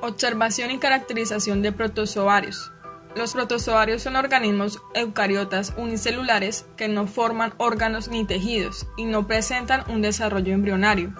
Observación y caracterización de protozoarios. Los protozoarios son organismos eucariotas unicelulares que no forman órganos ni tejidos y no presentan un desarrollo embrionario.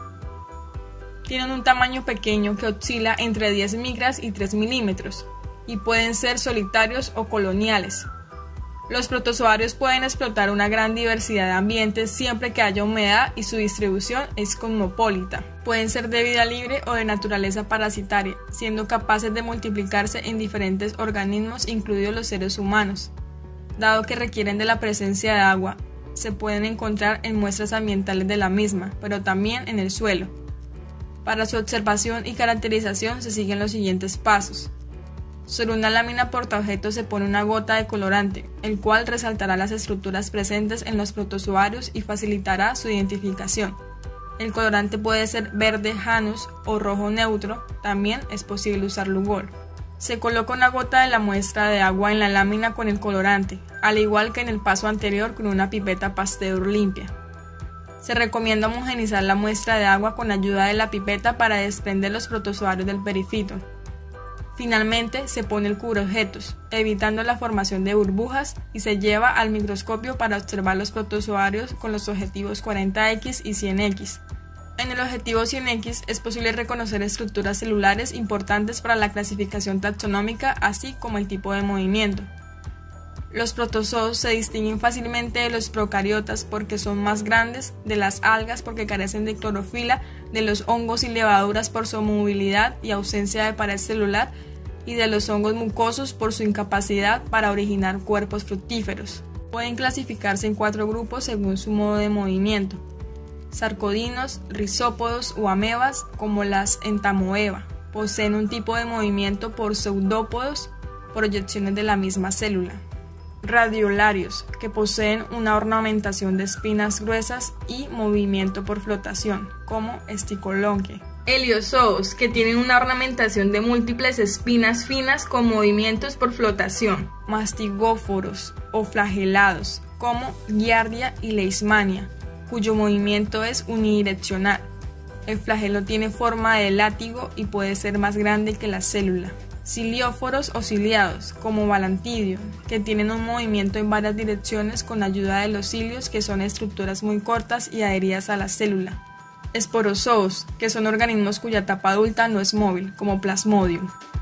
Tienen un tamaño pequeño que oscila entre 10 micras y 3 milímetros y pueden ser solitarios o coloniales. Los protozoarios pueden explotar una gran diversidad de ambientes siempre que haya humedad y su distribución es cosmopolita. Pueden ser de vida libre o de naturaleza parasitaria, siendo capaces de multiplicarse en diferentes organismos, incluidos los seres humanos. Dado que requieren de la presencia de agua, se pueden encontrar en muestras ambientales de la misma, pero también en el suelo. Para su observación y caracterización se siguen los siguientes pasos. Sobre una lámina portaobjetos se pone una gota de colorante, el cual resaltará las estructuras presentes en los protozoarios y facilitará su identificación. El colorante puede ser verde Janus o rojo neutro, también es posible usar Lugol. Se coloca una gota de la muestra de agua en la lámina con el colorante, al igual que en el paso anterior con una pipeta Pasteur limpia. Se recomienda homogeneizar la muestra de agua con ayuda de la pipeta para desprender los protozoarios del perifito. Finalmente, se pone el cubreobjetos, evitando la formación de burbujas, y se lleva al microscopio para observar los protozoarios con los objetivos 40X y 100X. En el objetivo 100X es posible reconocer estructuras celulares importantes para la clasificación taxonómica, así como el tipo de movimiento. Los protozoos se distinguen fácilmente de los procariotas porque son más grandes, de las algas porque carecen de clorofila, de los hongos y levaduras por su movilidad y ausencia de pared celular, y de los hongos mucosos por su incapacidad para originar cuerpos fructíferos. Pueden clasificarse en 4 grupos según su modo de movimiento: sarcodinos, rizópodos o amebas, como las entamoeba. Poseen un tipo de movimiento por pseudópodos, proyecciones de la misma célula. Radiolarios, que poseen una ornamentación de espinas gruesas y movimiento por flotación, como Sticolonque. Heliozoos, que tienen una ornamentación de múltiples espinas finas con movimientos por flotación. Mastigóforos o flagelados, como Giardia y Leishmania, cuyo movimiento es unidireccional. El flagelo tiene forma de látigo y puede ser más grande que la célula. Cilióforos o ciliados, como Balantidium, que tienen un movimiento en varias direcciones con ayuda de los cilios, que son estructuras muy cortas y adheridas a la célula. Esporozoos, que son organismos cuya tapa adulta no es móvil, como Plasmodium.